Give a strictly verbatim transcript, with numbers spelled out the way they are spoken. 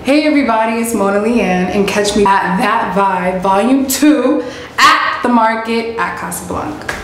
Hey everybody, it's Mona Leanne, and catch me at That Vibe Volume two at the market at Casablanca.